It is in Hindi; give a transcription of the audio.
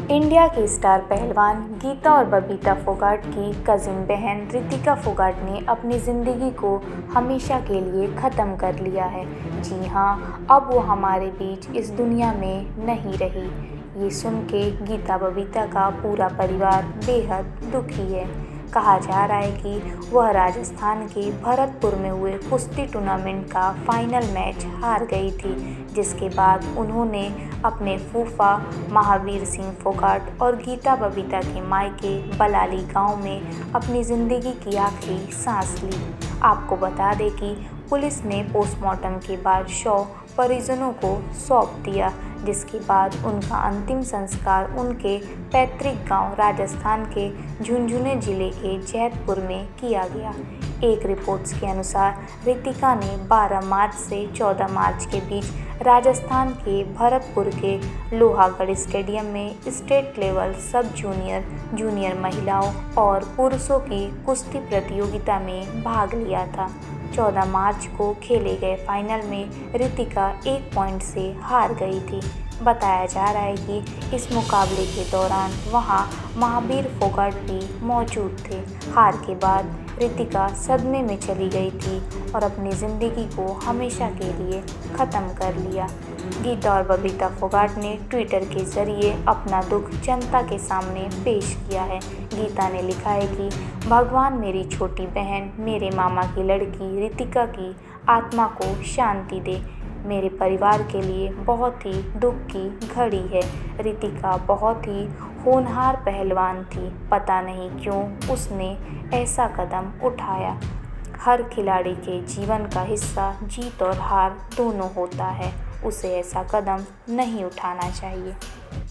इंडिया की स्टार पहलवान गीता और बबीता फोगाट की कजिन बहन रितिका फोगाट ने अपनी ज़िंदगी को हमेशा के लिए ख़त्म कर लिया है। जी हाँ, अब वो हमारे बीच इस दुनिया में नहीं रही। ये सुन के गीता बबीता का पूरा परिवार बेहद दुखी है। कहा जा रहा है कि वह राजस्थान के भरतपुर में हुए कुश्ती टूर्नामेंट का फाइनल मैच हार गई थी, जिसके बाद उन्होंने अपने फूफा महावीर सिंह फोगाट और गीता बबीता के मायके बलाली गांव में अपनी ज़िंदगी की आखिरी सांस ली। आपको बता दें कि पुलिस ने पोस्टमार्टम के बाद शव परिजनों को सौंप दिया, जिसके बाद उनका अंतिम संस्कार उनके पैतृक गांव राजस्थान के झुंझुनू जिले के जैतपुर में किया गया। एक रिपोर्ट्स के अनुसार रितिका ने 12 मार्च से 14 मार्च के बीच राजस्थान के भरतपुर के लोहागढ़ स्टेडियम में स्टेट लेवल सब जूनियर महिलाओं और पुरुषों की कुश्ती प्रतियोगिता में भाग लिया था। 14 मार्च को खेले गए फाइनल में रितिका 1 पॉइंट से हार गई थी। बताया जा रहा है कि इस मुकाबले के दौरान वहां महावीर फोगाट भी मौजूद थे। हार के बाद रितिका सदमे में चली गई थी और अपनी ज़िंदगी को हमेशा के लिए ख़त्म कर लिया। गीता और बबीता फोगाट ने ट्विटर के ज़रिए अपना दुख जनता के सामने पेश किया है। गीता ने लिखा है कि भगवान मेरी छोटी बहन, मेरे मामा की लड़की रितिका की आत्मा को शांति दे। मेरे परिवार के लिए बहुत ही दुख की घड़ी है। रितिका बहुत ही होनहार पहलवान थी। पता नहीं क्यों उसने ऐसा कदम उठाया। हर खिलाड़ी के जीवन का हिस्सा जीत और हार दोनों होता है। उसे ऐसा कदम नहीं उठाना चाहिए।